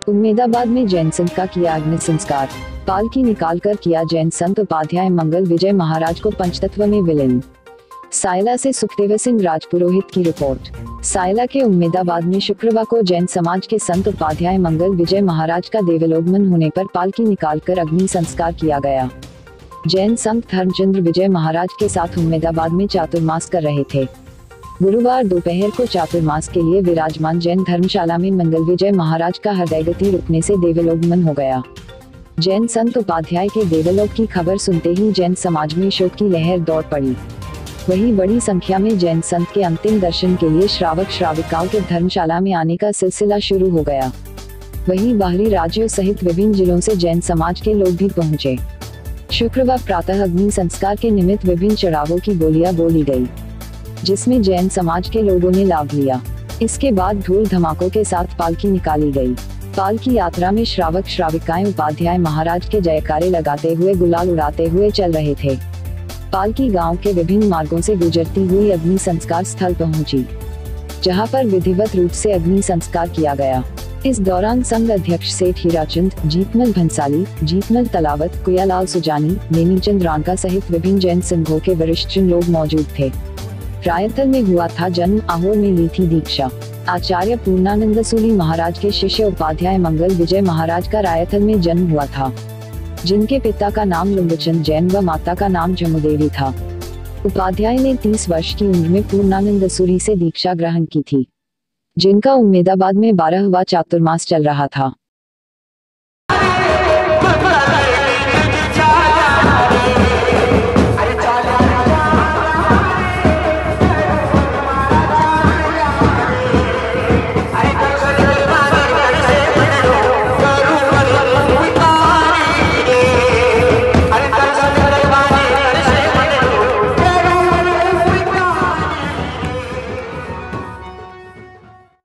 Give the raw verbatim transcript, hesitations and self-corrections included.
उम्मेदाबाद में जैन संत का किया अग्नि संस्कार। पालकी निकालकर किया जैन संत उपाध्याय मंगल विजय महाराज को पंचतत्व में विलीन। सायला से सुखदेव सिंह राजपुरोहित की रिपोर्ट। सायला के उम्मेदाबाद में शुक्रवार को जैन समाज के संत उपाध्याय मंगल विजय महाराज का देवलोकमन होने पर पालकी निकालकर अग्नि संस्कार किया गया। जैन संत धर्मचंद्र विजय महाराज के साथ उम्मेदाबाद में चातुर्मास कर रहे थे। गुरुवार दोपहर को चातुर्मास के लिए विराजमान जैन धर्मशाला में मंगल विजय महाराज का हृदयगति रुकने से देवलोकमन हो गया। जैन संत उपाध्याय के देवलोक की खबर सुनते ही जैन समाज में शोक की लहर दौड़ पड़ी। वहीं बड़ी संख्या में जैन संत के अंतिम दर्शन के लिए श्रावक श्राविकाओं के धर्मशाला में आने का सिलसिला शुरू हो गया। वहीं बाहरी राज्यों सहित विभिन्न जिलों से जैन समाज के लोग भी पहुंचे। शुक्रवार प्रातः अग्नि संस्कार के निमित्त विभिन्न चढ़ावों की बोलियां बोली गई, जिसमें जैन समाज के लोगों ने लाभ लिया। इसके बाद ढोल धमाकों के साथ पालकी निकाली गई। पालकी यात्रा में श्रावक श्राविकाएं उपाध्याय महाराज के जयकारे लगाते हुए गुलाल उड़ाते हुए चल रहे थे। पालकी गांव के विभिन्न मार्गों से गुजरती हुई अग्नि संस्कार स्थल पहुंची, जहां पर विधिवत रूप से अग्नि संस्कार किया गया। इस दौरान संघ अध्यक्ष सेठ हीराचंद, जीतमल भंसाली, जीतमल तलावत, कुयालाल सुजानी, नेमीचंद रानका सहित विभिन्न जैन संघों के वरिष्ठ लोग मौजूद थे। रायतल में हुआ था जन्म, आहोर में ली थी दीक्षा। आचार्य पूर्णानंद सूरी महाराज के शिष्य उपाध्याय मंगल विजय महाराज का रायतल में जन्म हुआ था, जिनके पिता का नाम लुंगचंद जैन व माता का नाम जमुदेवी था। उपाध्याय ने तीस वर्ष की उम्र में पूर्णानंद सूरी से दीक्षा ग्रहण की थी, जिनका उम्मेदाबाद में बारहवां चातुर्मास चल रहा था।